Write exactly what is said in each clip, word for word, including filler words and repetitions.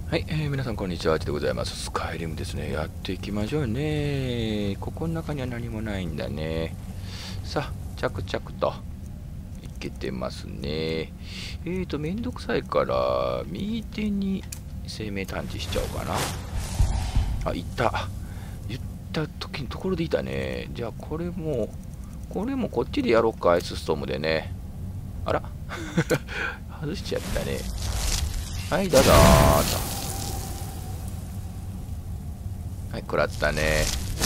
はい、えー、皆さんこんにちは、あちでございます。スカイリムですね。やっていきましょうね。ここの中には何もないんだね。さあ、着々といけてますね。えーと、めんどくさいから、右手に生命探知しちゃおうかな。あ、いた。言った時のところでいたね。じゃあ、これも、これもこっちでやろうか、アイスストームでね。あら外しちゃったね。はい、どうぞーと。はい、食らったね。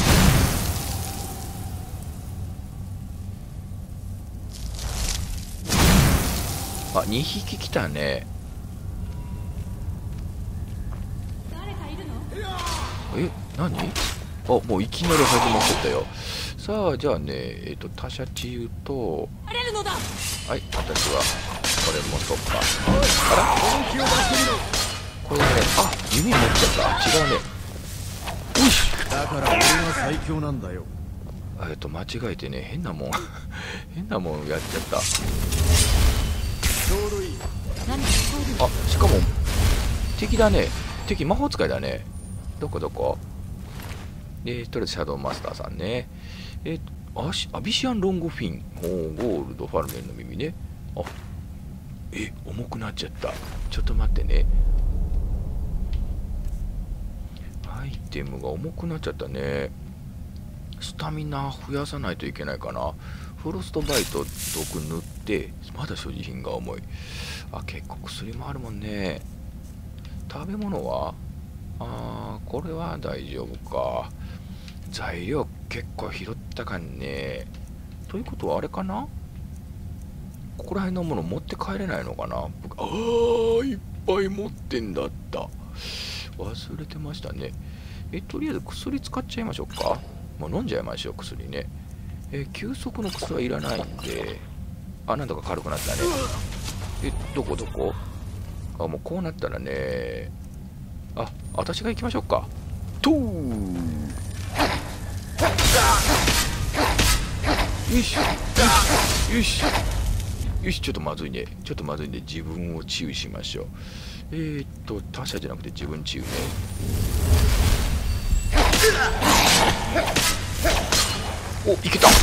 あ、にひき来たね。え、何？あ、もういきなり始まってたよ。さあ、じゃあね、えっ、ー、と、他者治癒と、はい、私は、これもそっか。あら？これね、あ、弓持っちゃった。違うね。よし。 だから俺が最強なんだよ。 えっと、間違えてね、変なもん、変なもんやっちゃった。 ちょうどいい。 あ、しかも、敵だね。敵、魔法使いだね。どこどこ？えー、とりあえずシャドウマスターさんね。えー、アシアビシアンロングフィン。おー、ゴールドファルメンの耳ね。あ、え、重くなっちゃった。ちょっと待ってね。アイテムが重くなっちゃったね。スタミナ増やさないといけないかな。フロストバイト毒塗って、まだ所持品が重い。あ、結構薬もあるもんね。食べ物はあー、これは大丈夫か。材料結構拾ったかんね。ということはあれかな、ここら辺のもの持って帰れないのかな。僕、あー、いっぱい持ってんだった。忘れてましたね。え、とりあえず薬使っちゃいましょうか。もう飲んじゃいましょう、薬ね。え、休息の薬はいらないんで。あ、なんとか軽くなったね。え、どこどこ？あ、もうこうなったらね。あ、私が行きましょうか。とー。よしよしよしよし、ちょっとまずいね。ちょっとまずいんで自分を治癒しましょう。えーっと他者じゃなくて自分治癒ね。お、いけた。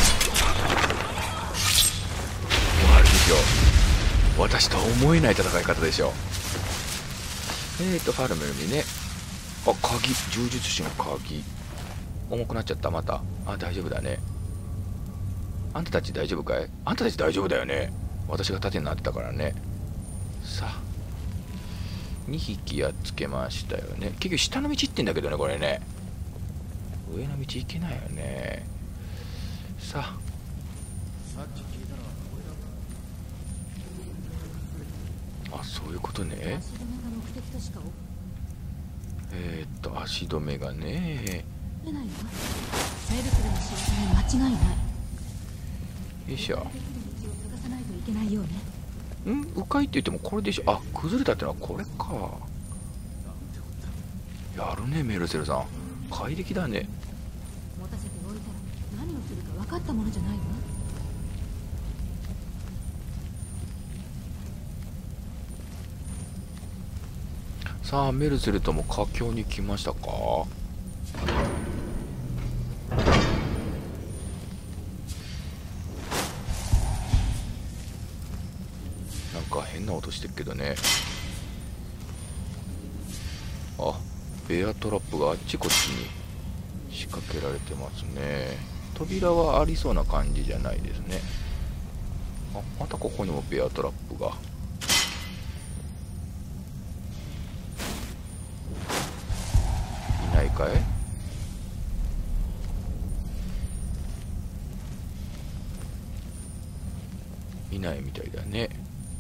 あれでしょ、私とは思えない戦い方でしょ。えーっとファルメルにね。あ、鍵、柔術師の鍵重くなっちゃった。また。あ、大丈夫だね。あんたたち大丈夫かい？あんたたち大丈夫だよね。私が盾になってたからね。さあ、にひきやっつけましたよね。結局下の道行ってんだけどね、これね。上の道行けないよね。さあ、あ、そういうことね。えー、っと足止めがね。よいしょ。ん、迂回って言ってもこれでしょ。あ、崩れたってのはこれか。やるね、メルセルさん。怪力だね。 持たせておいたら何をするか分かったものじゃないわ。 さあ、メルセルとも佳境に来ましたか。なんか変な音してるけどね。あ、ベアトラップがあっちこっちに仕掛けられてますね。扉はありそうな感じじゃないですね。あ、またここにもベアトラップが。いないかい？いないみたいだね。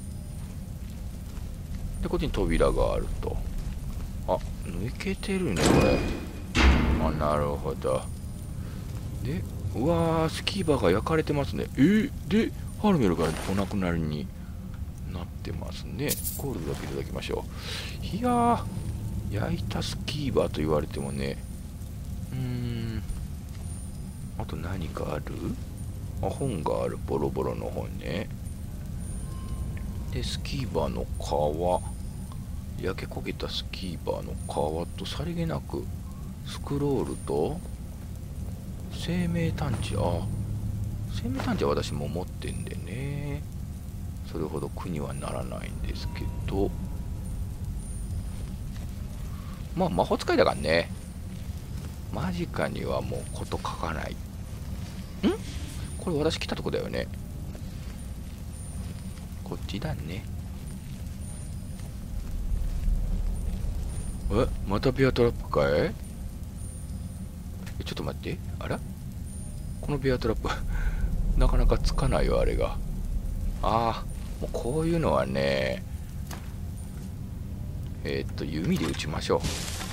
で、こっちに扉があると。あ、抜けてるね、これ。あ、なるほど。で、うわー、スキーバーが焼かれてますね。えー、で、ハルメルがお亡くなりになってますね。ゴールドだけいただきましょう。いやー、焼いたスキーバーと言われてもね。うーん。あと何かある？あ、本がある。ボロボロの本ね。で、スキーバーの皮。 焼け焦げたスキーバーの皮とさりげなくスクロールと生命探知。あ、生命探知は私も持ってんでね、それほど苦にはならないんですけど、まあ魔法使いだからね、間近にはもうこと書かない。ん、これ私来たとこだよね。こっちだね。え、またビアトラップかい？え、ちょっと待って、あら、このビアトラップなかなかつかないよ、あれが。ああ、もうこういうのはね、えー、っと弓で撃ちましょう。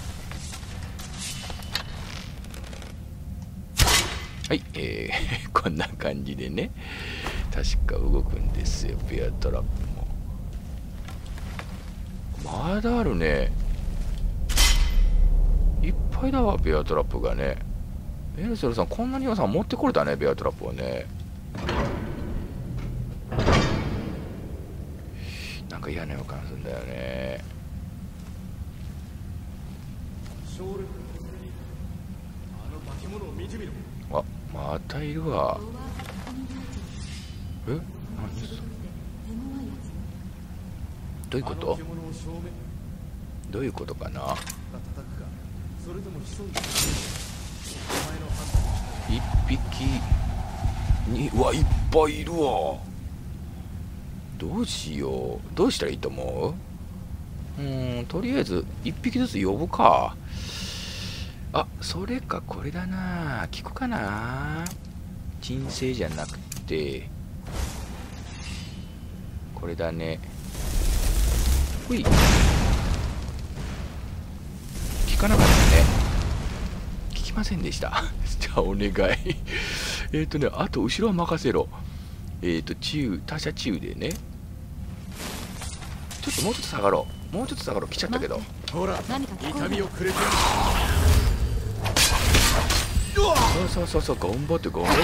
はい、えー、こんな感じでね、確か動くんですよ、ビアトラップも。まだあるね、いっぱいだわ、ビアトラップがね。ベルセルさん、こんなに予算持ってこれたね、ビアトラップをね。なんか嫌な予感するんだよね。あ、またいるわ。え、何それ、どういうこと？どういうことかな。一匹に、うわ、いっぱいいるわ。どうしよう、どうしたらいいと思う？うーん、とりあえず一匹ずつ呼ぶか。あ、それかこれだな、聞くかな。鎮静じゃなくてこれだね。ほい、聞かなかったね、聞きませんでしたじゃあお願いえっとね、あと後ろは任せろ。えっと中他者中でね、ちょっともうちょっと下がろう、もうちょっと下がろう、来ちゃったけど。 ほら、 何か聞こえる。 痛みをくれてそうそうそうそう、頑張って頑張って。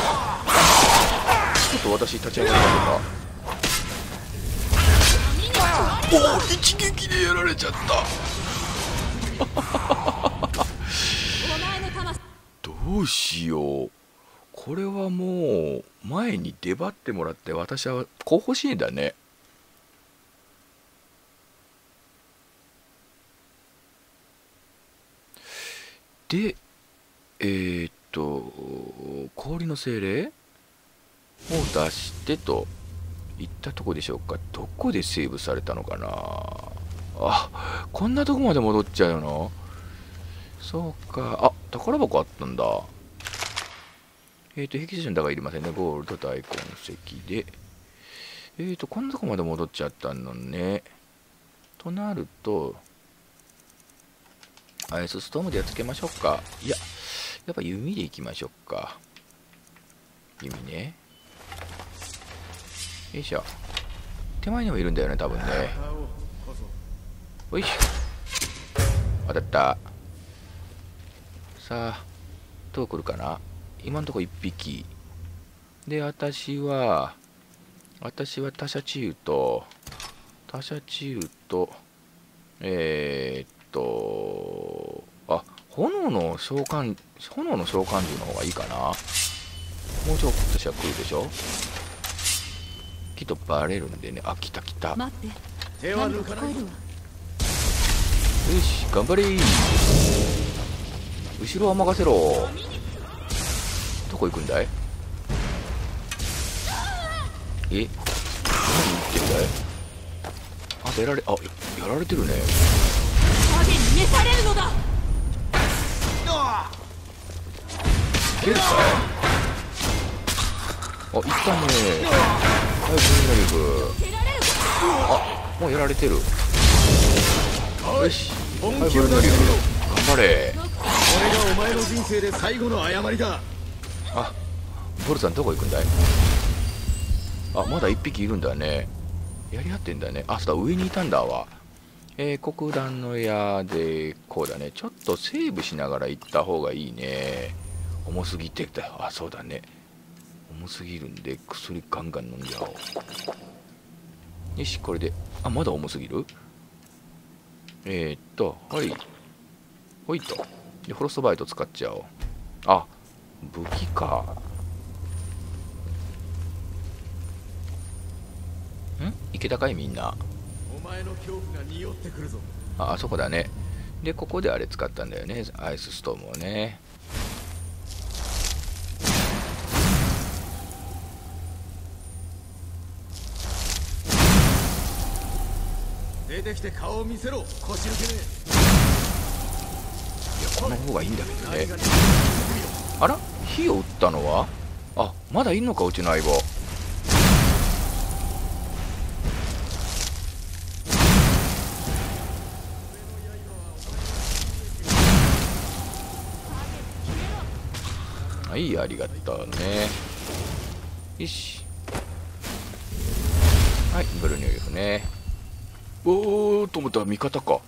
ちょっと私立ち上がりましょうか。おお、一撃でやられちゃったどうしよう、これはもう前に出張ってもらって、私は後方支援だね。で、えー、っと氷の精霊を出してといったとこでしょうか。どこでセーブされたのかな。あ、こんなとこまで戻っちゃうの。そうか、あ、宝箱あったんだ。えっ、ー、と、壁紙だがいりませんね。ゴールド大根石で。えっ、ー、と、こんなとこまで戻っちゃったのね。となると、アイスストームでやっつけましょうか。いや、やっぱ弓でいきましょうか。弓ね。よいしょ。手前にもいるんだよね、多分ね。おいしょ。当たった。さあ、どう来るかな。今んとこいっぴき。で、私は、私は他者治癒と、他者治癒と、えー、っと、あ、炎の召喚、炎の召喚獣の方がいいかな。もうちょっとしたら来るでしょ。きっとバレるんでね。あ、来た来た。 待って、 手は抜かない。 何か聞こえるわ。 よし、頑張れー。後ろは任せろ。どこ行くんだい。え、何言ってんだい。あ、出られ、あ、やられてるね。 影に召されるのだ。 いけるかい。あ、いったね。はい、ブルーナリフ。あ、もうやられてる。よし、はい、ブルーナリフ。頑張れ。 これがお前の人生で最後の誤りだ。 あ、ボルさんどこ行くんだい。あ、まだ一匹いるんだね。やり合ってんだね。あ、そうだ、上にいたんだわ。えー、黒檀の矢で、こうだね。ちょっとセーブしながら行った方がいいね。重すぎてた。あ、そうだね。重すぎるんで、薬ガンガン飲んじゃおう。よし、これで。あ、まだ重すぎる。 えー、っとはいほいとでフロストバイト使っちゃおう。あ、武器か。んいけたかいみんな。 お前の恐怖が匂ってくるぞ。 ああそこだね。でここであれ使ったんだよね、アイスストームをね。 出てきて顔を見せろ、腰抜けねいやこの方がいいんだけどね。 何があら火を撃ったのは、あまだいんのかうちの相棒。はいありがとうね。よしはいブルーニューリフね。おーと思ったら味方か。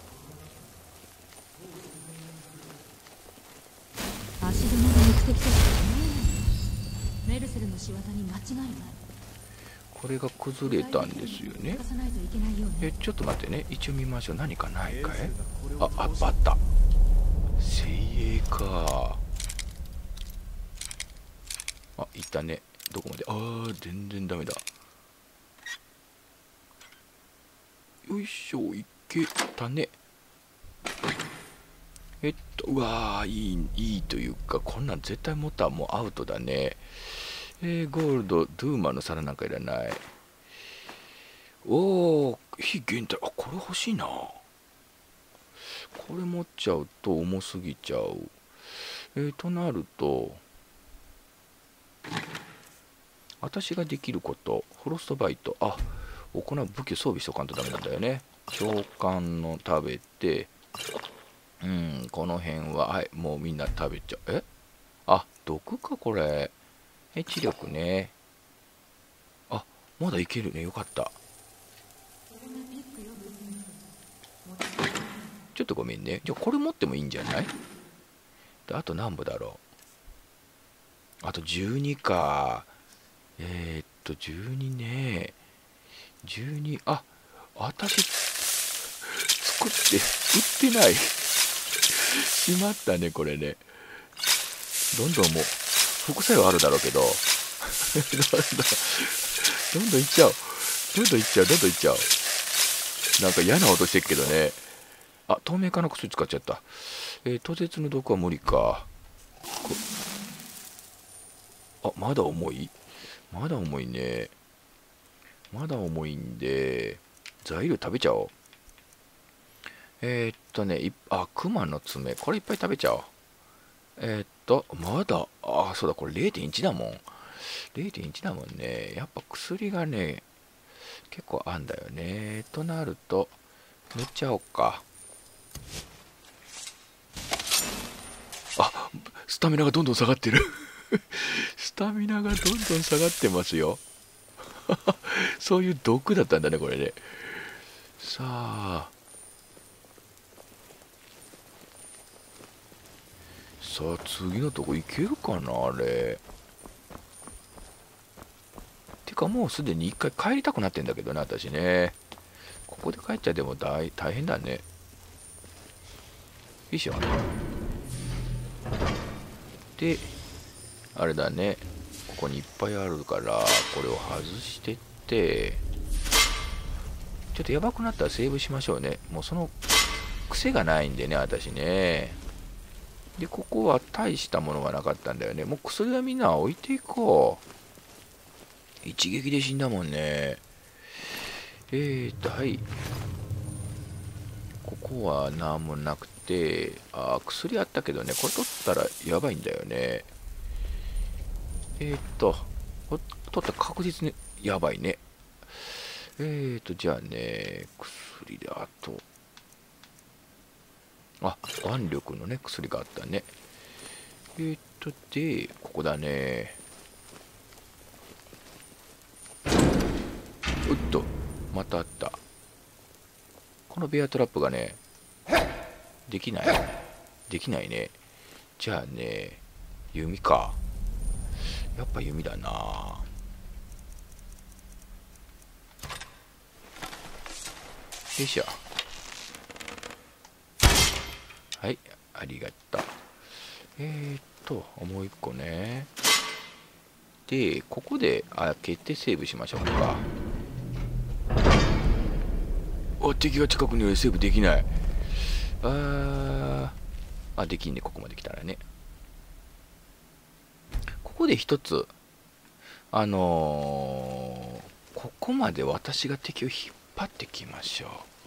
足止めの目的としてメルセルの仕業に間違いない。 これが崩れたんですよね。 探さないといけないようね。 えちょっと待ってね、一応見ましょう。何かないかい。ああバッタ精鋭か。あいったね。どこまで。あー全然ダメだ。よいしょいけたね。えっとうわーいいいいというか、こんなん絶対持ったらもうアウトだね。えー、ゴールドドゥーマの皿なんかいらない。おお非限定、あこれ欲しいな。これ持っちゃうと重すぎちゃう。えー、となると私ができること、フロストバイト、あ行う武器装備しとかんとダメなんだよね。召喚の食べて、うんこの辺ははいもうみんな食べちゃう。えあ毒かこれ。え知力ね。あまだいけるね、よかった。ちょっとごめんね。じゃあこれ持ってもいいんじゃない。であと何部だろう。あとじゅうにか。えー、っとじゅうにね。じゅうに、あ私作って売ってないしまったねこれね。どんどんもう副作用あるだろうけどどんどんどんどんいっちゃうどんどんいっちゃうどんどんいっちゃう。なんか嫌な音してるけどね。あ透明化の薬使っちゃった。えー、途絶の毒は無理か。あまだ重いまだ重いね。まだ重いんで材料食べちゃおう。えー、っとねいあ熊の爪これいっぱい食べちゃおう。えー、っとまだあそうだこれ れいてんいち だもん。 れいてんいち だもんね。やっぱ薬がね結構あんだよね。となると塗っちゃおうか。あスタミナがどんどん下がってるスタミナがどんどん下がってますよそういう毒だったんだねこれね。さあさあ次のとこ行けるかなあれ。てかもうすでに一回帰りたくなってんだけどね私ね。ここで帰っちゃでも大大変だね。よいしょ。であれだねここにいっぱいあるからこれを外してってちょっとやばくなったらセーブしましょうね。もうその癖がないんでね私ね。でここは大したものがなかったんだよね。もう薬はみんな置いていこう。一撃で死んだもんね。えーとはいここは何もなくて、あ薬あったけどねこれ取ったらやばいんだよね。えーとこれ取ったら確実にやばいね。えーとじゃあね薬であとあ腕力のね薬があったね。えーとでここだね。うっとまたあった。このベアトラップがねできないできないね。じゃあね弓か。やっぱ弓だな。よいしょ。 はい、ありがとう。えーっともう一個ね。でここで開けてセーブしましょうか。お、敵が近くにいる。セーブできない。あーあ、できんね。ここまで来たらね。ここで一つあのー、ここまで私が敵を引っ張ってきましょ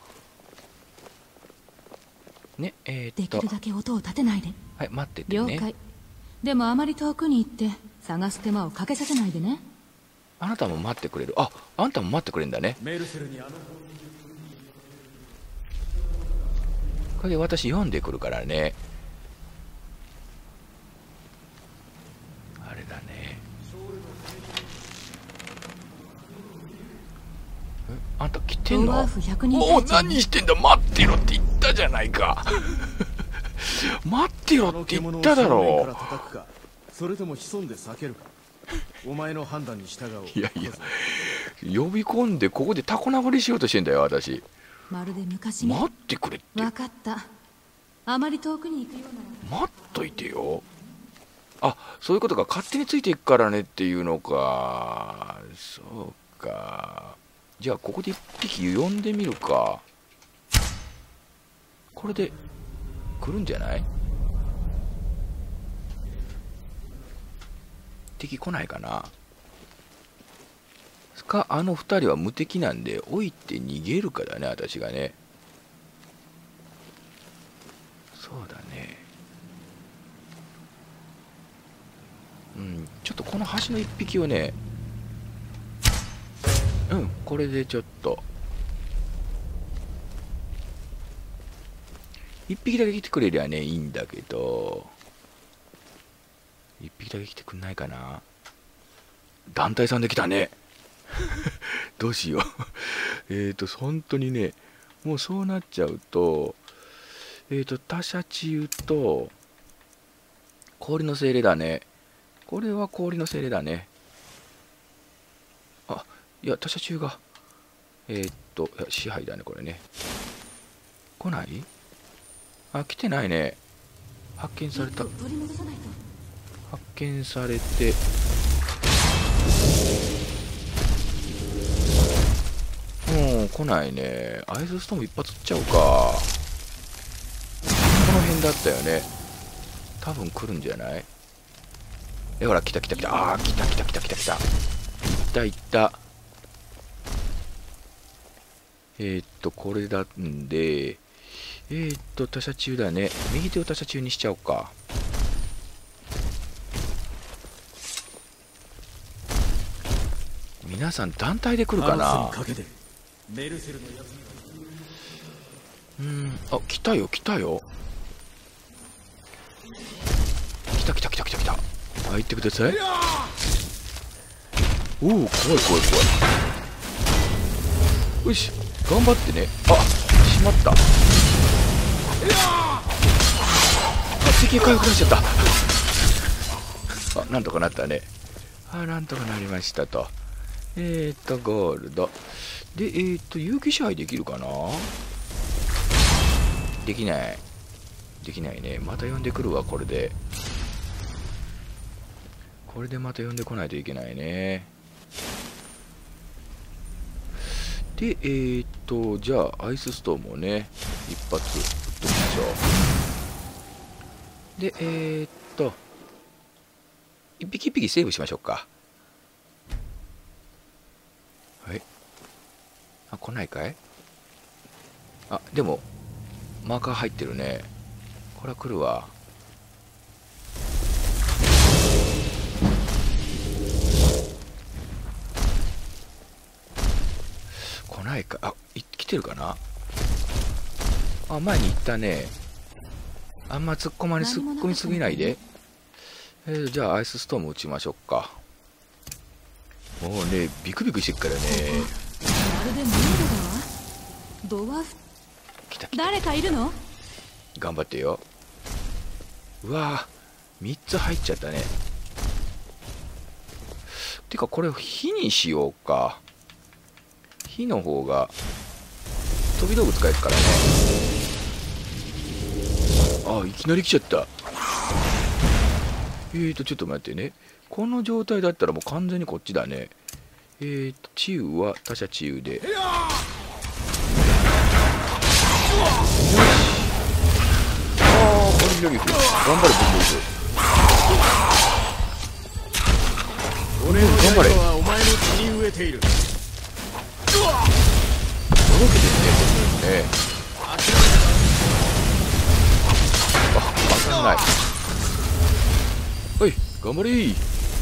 うね。えー、っとできるだけ音を立てないで。 はい、待っててね。 了解。でもあまり遠くに行って探す手間をかけさせないでね。 あなたも待ってくれる。あ、あんたも待ってくれるんだね。 メルセルにあのこれで私読んでくるからね。あれだね。え、あんた来てんの？ ローワーフひゃくにんおお、 隊長何してんだ。待ってろって言ったじゃないか。待ってろって言っただろう。 それとも潜んで避けるか。お前の判断に従おう。 いやいや、呼び込んでここでタコ殴りしようとしてんだよ私。 まるで昔み待ってくれって。 分かった。あまり遠くに行くようなら待っといてよ。あ、そういうことか。勝手についていくからねっていうのか。そうか。じゃあここで一匹呼んでみるか。これで来るんじゃない？敵来ないかな。かあの二人は無敵なんで置いて逃げるかだね、私がね。そうだね。うん、ちょっとこの端の一匹をね、うん、これでちょっと一匹だけ来てくれりゃねいいんだけど、一匹だけ来てくんないかな。団体さんで来たね。どうしよう。えっと本当にね、もうそうなっちゃうと、えっと他者治癒と氷の精霊だね。これは氷の精霊だね。あ、いや他者治癒がえー、っといや支配だね、これね。来ない？あ、来てないね。発見された。 取り戻さないと。 発見されて、うん、来ないね。アイスストーム一発撃っちゃうか。この辺だったよね。多分来るんじゃない？え、ほら来た来た来た。ああ、来た来た来た来た来た。いったいった。えー、っとこれだんで、えー、っと他者中だね。右手を他者中にしちゃおうか。皆さん団体で来るかな。うん、あ、来たよ来たよ。来た来た来た来た来た。入ってください。おお、怖い怖い怖い。よし、頑張ってね。あ、しまった。あ、敵回復出しちゃった。あ、なんとかなったね。あ、なんとかなりましたと。えーとゴールドで、えーと有機支配できるかな。できないできないね。また呼んでくるわ。これでこれでまた呼んでこないといけないね。で、えーっと、じゃあ、アイスストームをね、一発撃っときましょう。で、えーっと、一匹一匹セーブしましょうか。はい。あ、来ないかい？あ、でも、マーカー入ってるね。これは来るわ。来ないか。あ、来てるかな。あ、前に行ったね。あんま突っ込まれ、突っ込みすぎないで。えー、じゃあアイスストーム打ちましょうか。もうね、ビクビクしてっからね。 まるでモンドだわ。ドワーフ。 来た来た。 誰かいるの？ 頑張ってよ。うわぁ、みっつ入っちゃったね。てかこれ火にしようか。火の方が飛び道具使えるからね。ああ、いきなり来ちゃった。えーとちょっと待ってね。この状態だったらもう完全にこっちだね。えーと治癒は他者治癒で、よし、ああこれリリフ頑張れブンブル俺の刃はお前の血に飢えている。 とろけてるね、これね。あ、当たんない。おい、頑張れー。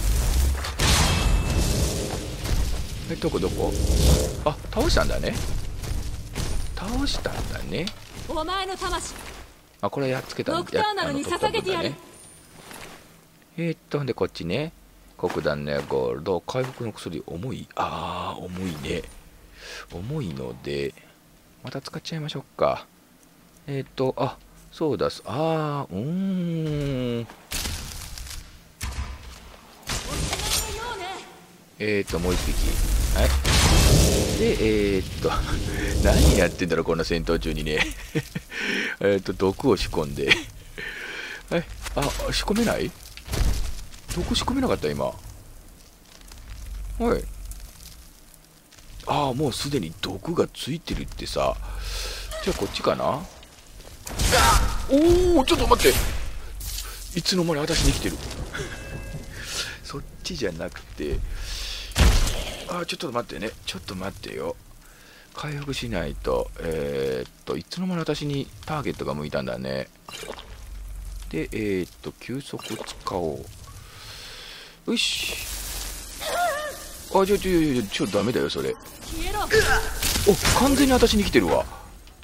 え、どこどこ。あ、倒したんだね。倒したんだね。 お前の魂あ、これやっつけたんだ。 ドクターナルに捧げてやる。 ね、えー、っとほんでこっちね。黒檀のゴールド回復の薬重い。あー重いね。重いのでまた使っちゃいましょうか。えー、っとあそうだす。あーうーんえー、っともう一匹。はい。でえー、っと何やってんだろうこの戦闘中にね。えっと毒を仕込んではいあ仕込めない。毒仕込めなかった今。はいああもうすでに毒がついてるってさ。じゃあこっちかな。おおちょっと待って、いつの間に私に来てる。そっちじゃなくて、あーちょっと待ってね、ちょっと待ってよ。回復しないと。えー、っといつの間に私にターゲットが向いたんだね。でえー、っと急速使おう。よし。あちょちょちょちょダメだよそれ。お完全に私に来てるわ。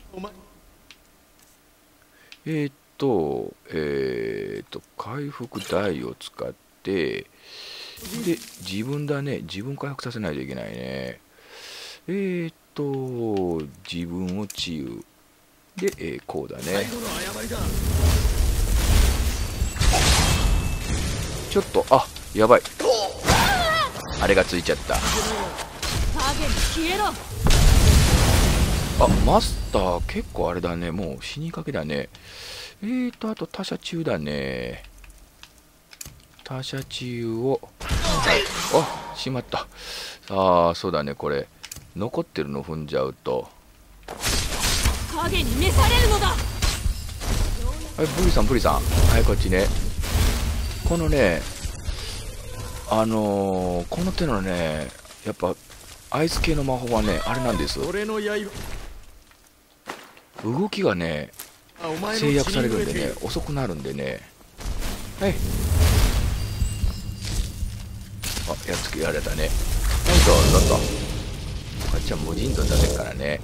えー、っとえー、っと回復台を使ってで自分だね。自分回復させないといけないね。えー、っと自分を治癒で、えー、こうだね。ちょっとあやばい、あれがついちゃった。あマスター結構あれだね、もう死にかけだね。えーとあと他者治癒だね。他者治癒をあしまった。ああそうだね、これ残ってるの踏んじゃうと影に召されるのだ。はいブリさんブリさんはいこっちね。このねあのー、この手のねやっぱアイス系の魔法はねあれなんです。 俺の刃動きがね制約されるんでね遅くなるんでね。はいあやっつけられたね。はいどうぞどうぞ。こっちは無尽蔵だねからね。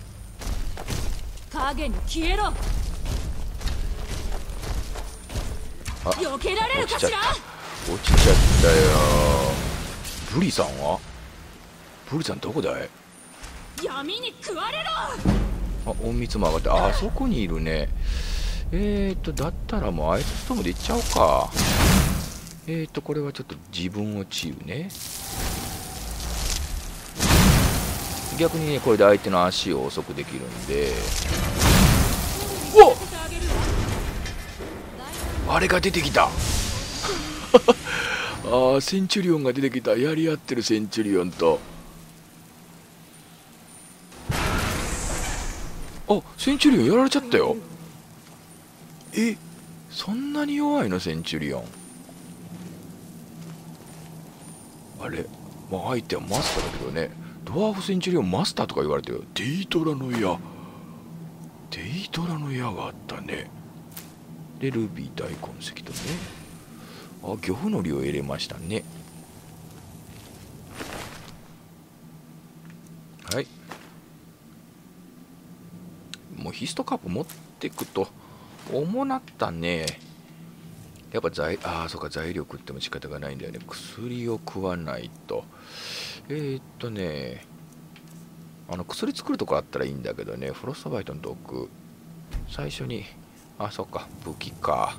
影に消えろ。 あ避けられるかしら。 落ちちゃったよ。ブリさんはブリさんどこだい。 闇に食われろ。 あ隠密も上がって、あそこにいるね。えーとだったらもうあいつストームでいっちゃおうか。えーとこれはちょっと自分を治癒ね。逆にねこれで相手の足を遅くできるんで。おあれが出てきた。あーセンチュリオンが出てきた。やり合ってるセンチュリオンと。あセンチュリオンやられちゃったよ。えそんなに弱いのセンチュリオン。あれまあ相手はマスターだけどね。ドワーフセンチュリオンマスターとか言われてる。デイトラの矢デイトラの矢があったね。でルビー大痕跡とね。あ漁夫のりを入れましたね。はいもうヒストカップ持ってくと重なったね。やっぱ材ああそうか材料食っても仕方がないんだよね。薬を食わないと。えー、っとねあの薬作るとこあったらいいんだけどね。フロストバイトの毒最初にあそっか武器か。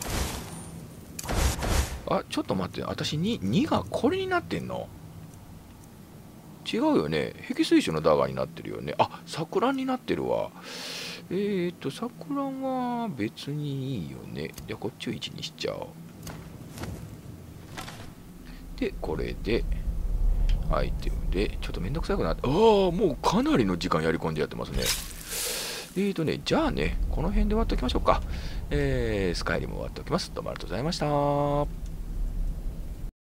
あちょっと待って私 に, にがこれになってんの違うよね。壁水晶のダガーになってるよね。あ桜になってるわ。 えーと桜は別にいいよね。じゃあこっちをいちにしちゃおう。でこれでアイテムでちょっとめんどくさくなって、ああもうかなりの時間やり込んでやってますね。えーとねじゃあねこの辺で終わっておきましょうか。えー、スカイリム終わっておきます。どうもありがとうございました。